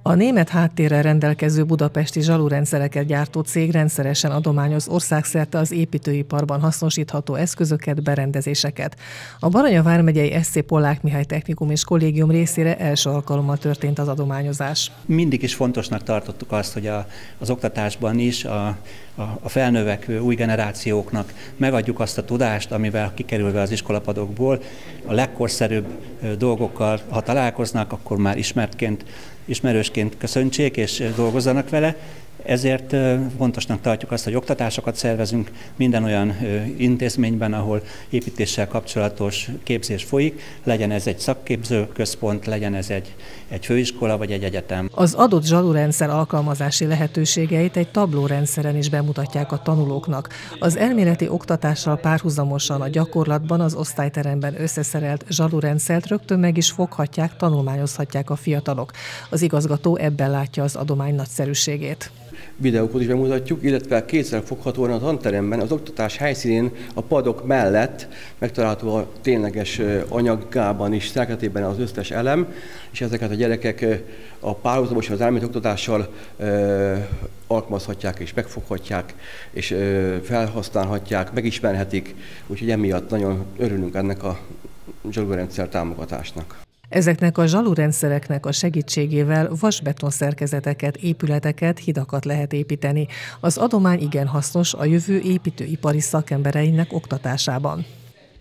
A német háttérrel rendelkező budapesti zsalurendszereket gyártó cég rendszeresen adományoz országszerte az építőiparban hasznosítható eszközöket, berendezéseket. A Baranya vármegyei SC Pollák Mihály Technikum és Kollégium részére első alkalommal történt az adományozás. Mindig is fontosnak tartottuk azt, hogy az oktatásban is a felnövekvő új generációknak megadjuk azt a tudást, amivel kikerülve az iskolapadokból a legkorszerűbb dolgokkal, ha találkoznak, akkor már ismerősként köszöntsék és dolgozzanak vele. Ezért fontosnak tartjuk azt, hogy oktatásokat szervezünk minden olyan intézményben, ahol építéssel kapcsolatos képzés folyik, legyen ez egy szakképzőközpont, legyen ez egy főiskola vagy egy egyetem. Az adott zsalurendszer alkalmazási lehetőségeit egy tablórendszeren is bemutatják a tanulóknak. Az elméleti oktatással párhuzamosan a gyakorlatban az osztályteremben összeszerelt zsalurendszert rögtön meg is foghatják, tanulmányozhatják a fiatalok. Az igazgató ebben látja az adomány nagyszerűségét. Videókat is bemutatjuk, illetve kézzelfoghatóan a tanteremben, az oktatás helyszínén a padok mellett megtalálható a tényleges anyaggában is, szerkezetében az összes elem, és ezeket a gyerekek a párhuzamosan az elméleti oktatással alkalmazhatják és megfoghatják, és felhasználhatják, megismerhetik, úgyhogy emiatt nagyon örülünk ennek a zsalurrendszer támogatásnak. Ezeknek a zsalurendszereknek a segítségével vasbeton szerkezeteket, épületeket, hidakat lehet építeni. Az adomány igen hasznos a jövő építőipari szakembereinek oktatásában.